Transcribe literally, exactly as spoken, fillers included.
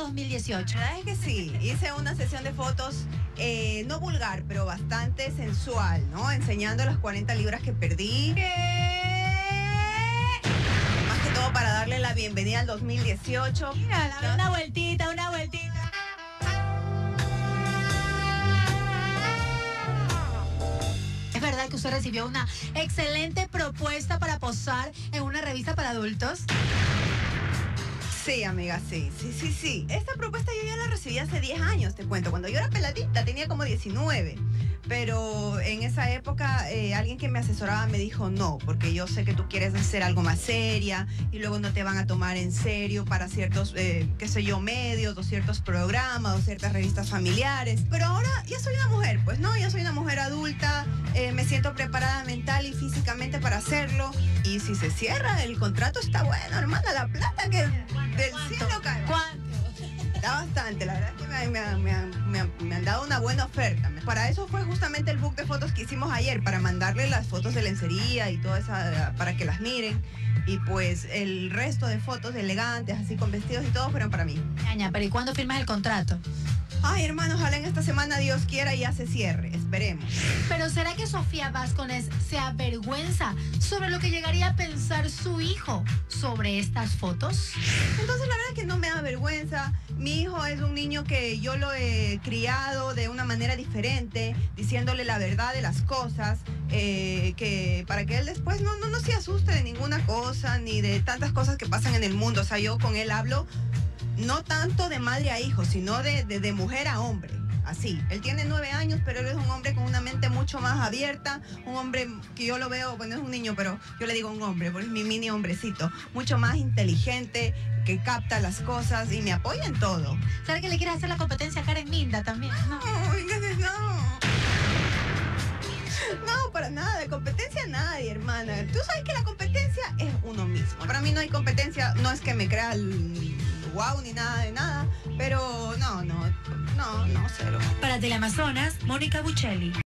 dos mil dieciocho. La verdad es que sí, hice una sesión de fotos eh, no vulgar, pero bastante sensual, ¿no? Enseñando las cuarenta libras que perdí. Más que todo para darle la bienvenida al dos mil dieciocho. Mira, dame una vueltita, una vueltita. ¿Es verdad que usted recibió una excelente propuesta para posar en una revista para adultos? Sí, amiga, sí, sí, sí, sí. Esta propuesta yo ya la recibí hace diez años, te cuento. Cuando yo era peladita, tenía como diecinueve. Pero en esa época eh, alguien que me asesoraba me dijo no, porque yo sé que tú quieres hacer algo más seria y luego no te van a tomar en serio para ciertos, eh, qué sé yo, medios o ciertos programas o ciertas revistas familiares. Pero ahora ya soy una mujer, pues no, ya soy una mujer adulta, eh, me siento preparada mental y físicamente para hacerlo. Y si se cierra el contrato está bueno, hermana, la plata que del cielo cae. ¿Cuánto? Está bastante, la verdad es que me, me, me, me, me han dado una buena oferta. Para eso fue justamente el book de fotos que hicimos ayer, para mandarle las fotos de lencería y toda esa, para que las miren. Y pues el resto de fotos elegantes, así con vestidos y todo, fueron para mí. Ñaña, pero ¿y cuándo firmas el contrato? Ay, hermano, ojalá en esta semana Dios quiera y ya se cierre, esperemos. Pero ¿será que Sofía Vázquez se avergüenza sobre lo que llegaría a pensar su hijo sobre estas fotos? Entonces la verdad es que no me da vergüenza. Mi hijo es un niño que yo lo he criado de una manera diferente, diciéndole la verdad de las cosas, eh, que para que él después no, no, no se asuste de ninguna cosa, ni de tantas cosas que pasan en el mundo. O sea, yo con él hablo no tanto de madre a hijo, sino de, de, de mujer a hombre. Así, él tiene nueve años, pero él es un hombre con una mente mucho más abierta, un hombre que yo lo veo, bueno, es un niño, pero yo le digo un hombre, porque es mi mini hombrecito, mucho más inteligente, que capta las cosas y me apoya en todo. ¿Será que le quieres hacer la competencia a Karen Minda también? No, no. No, para nada, de competencia nadie, hermana. Tú sabes que la competencia es uno mismo. Para mí no hay competencia, no es que me crea el wow ni nada de nada, pero no, no, no, no, cero. Para Teleamazonas, Mónica Buccelli.